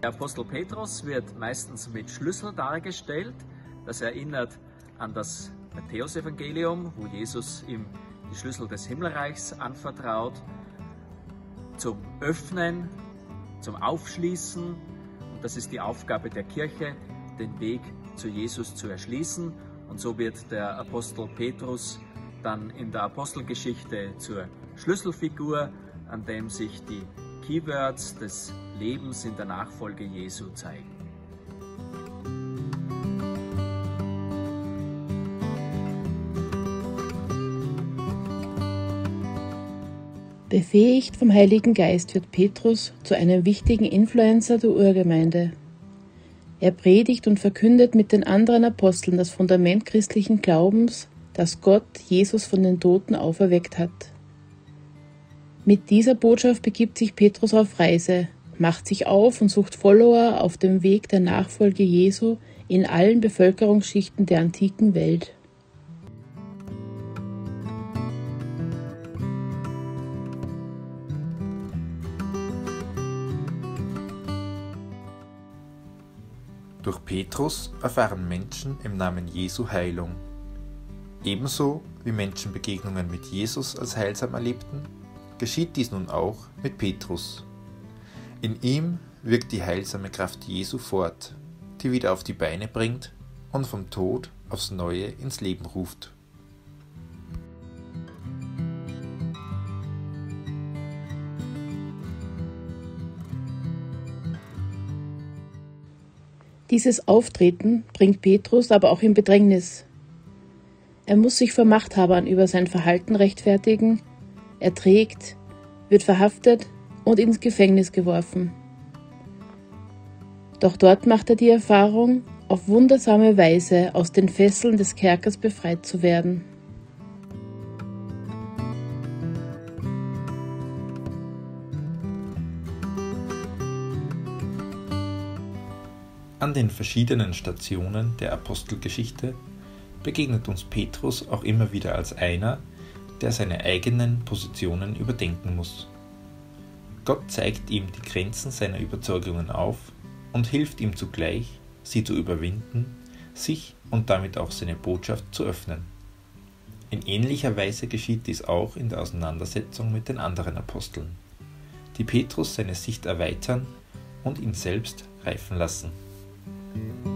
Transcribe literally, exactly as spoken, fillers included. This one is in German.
Der Apostel Petrus wird meistens mit Schlüssel dargestellt. Das erinnert an das Matthäusevangelium, wo Jesus ihm die Schlüssel des Himmelreichs anvertraut, zum Öffnen, zum Aufschließen. Und das ist die Aufgabe der Kirche, den Weg zu Jesus zu erschließen. Und so wird der Apostel Petrus dann in der Apostelgeschichte zur Schlüsselfigur, an dem sich die Keywords des Lebens in der Nachfolge Jesu zeigen. Befähigt vom Heiligen Geist wird Petrus zu einem wichtigen Influencer der Urgemeinde. Er predigt und verkündet mit den anderen Aposteln das Fundament christlichen Glaubens, dass Gott Jesus von den Toten auferweckt hat. Mit dieser Botschaft begibt sich Petrus auf Reise, macht sich auf und sucht Follower auf dem Weg der Nachfolge Jesu in allen Bevölkerungsschichten der antiken Welt. Durch Petrus erfahren Menschen im Namen Jesu Heilung. Ebenso wie Menschen Begegnungen mit Jesus als heilsam erlebten, geschieht dies nun auch mit Petrus. In ihm wirkt die heilsame Kraft Jesu fort, die wieder auf die Beine bringt und vom Tod aufs Neue ins Leben ruft. Dieses Auftreten bringt Petrus aber auch in Bedrängnis. Er muss sich vor Machthabern über sein Verhalten rechtfertigen, er trägt, wird verhaftet und ins Gefängnis geworfen. Doch dort macht er die Erfahrung, auf wundersame Weise aus den Fesseln des Kerkers befreit zu werden. An den verschiedenen Stationen der Apostelgeschichte begegnet uns Petrus auch immer wieder als einer, der seine eigenen Positionen überdenken muss. Gott zeigt ihm die Grenzen seiner Überzeugungen auf und hilft ihm zugleich, sie zu überwinden, sich und damit auch seine Botschaft zu öffnen. In ähnlicher Weise geschieht dies auch in der Auseinandersetzung mit den anderen Aposteln, die Petrus seine Sicht erweitern und ihn selbst reifen lassen.